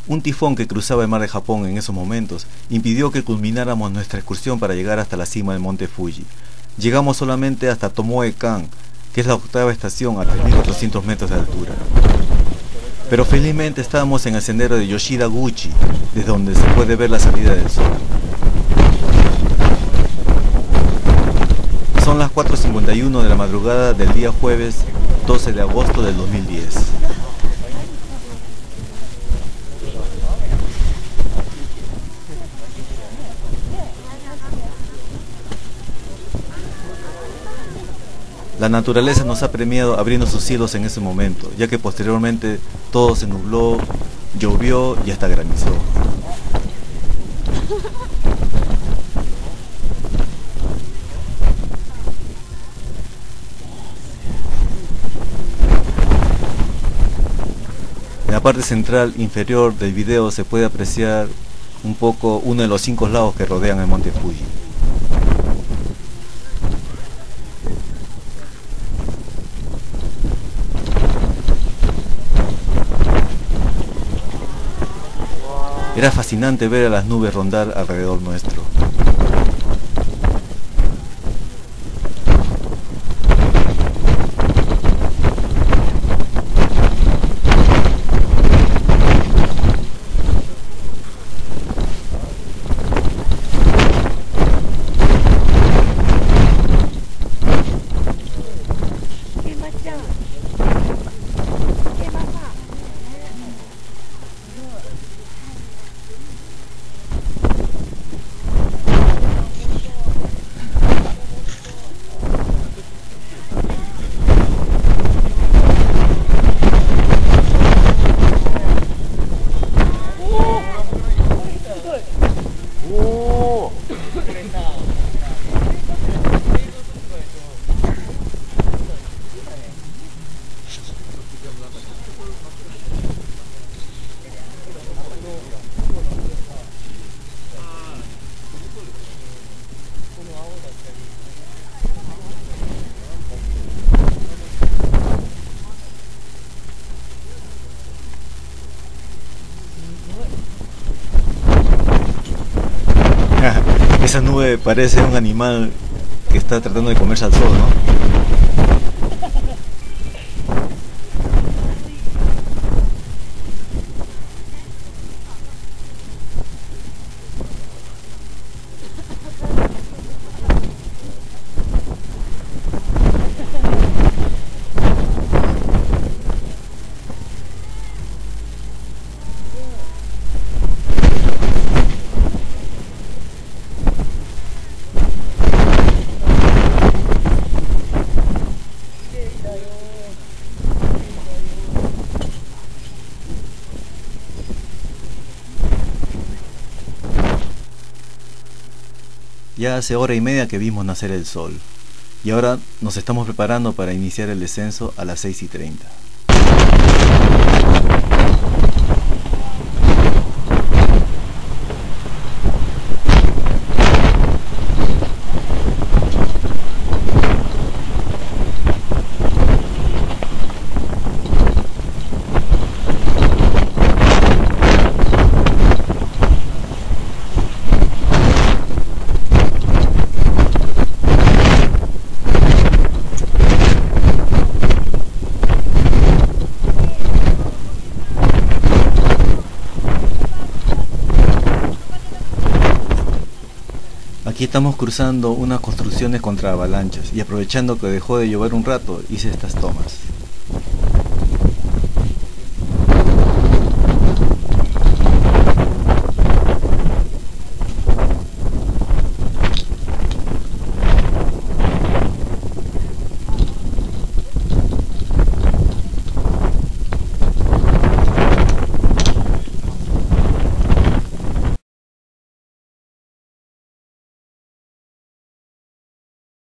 Un tifón que cruzaba el mar de Japón en esos momentos impidió que culmináramos nuestra excursión para llegar hasta la cima del monte Fuji. Llegamos solamente hasta Tomoe-kan, que es la octava estación a 3.400 metros de altura. Pero felizmente estábamos en el sendero de Yoshida-guchi, desde donde se puede ver la salida del sol. Son las 4:51 de la madrugada del día jueves 12 de agosto del 2010. La naturaleza nos ha premiado abriendo sus cielos en ese momento, ya que posteriormente todo se nubló, llovió y hasta granizó. En la parte central inferior del video se puede apreciar un poco uno de los 5 lagos que rodean el monte Fuji. Era fascinante ver a las nubes rondar alrededor nuestro. Esa nube parece un animal que está tratando de comerse al sol, ¿no? Ya hace hora y media que vimos nacer el sol, y ahora nos estamos preparando para iniciar el descenso a las 6:30. Aquí estamos cruzando unas construcciones contra avalanchas y aprovechando que dejó de llover un rato hice estas tomas.